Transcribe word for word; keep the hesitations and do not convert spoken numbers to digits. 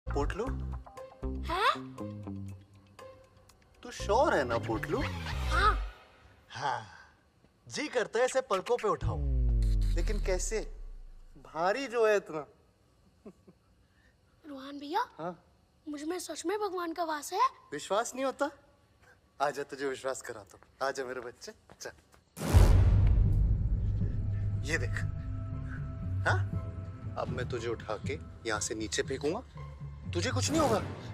पोटलू, हैं? तू श्योर है ना पोटलू? हाँ। हाँ, जी करता है इसे पलकों पे उठाऊं, लेकिन कैसे? भारी जो है इतना। रोहन भैया, हाँ? मुझ में सच में भगवान का वास है। विश्वास नहीं होता? आजा तुझे विश्वास कराता हूं। आजा मेरे बच्चे, चल। ये देख, हाँ? अब मैं तुझे उठा के यहाँ से नीचे फेंकूंगा, तुझे कुछ नहीं होगा।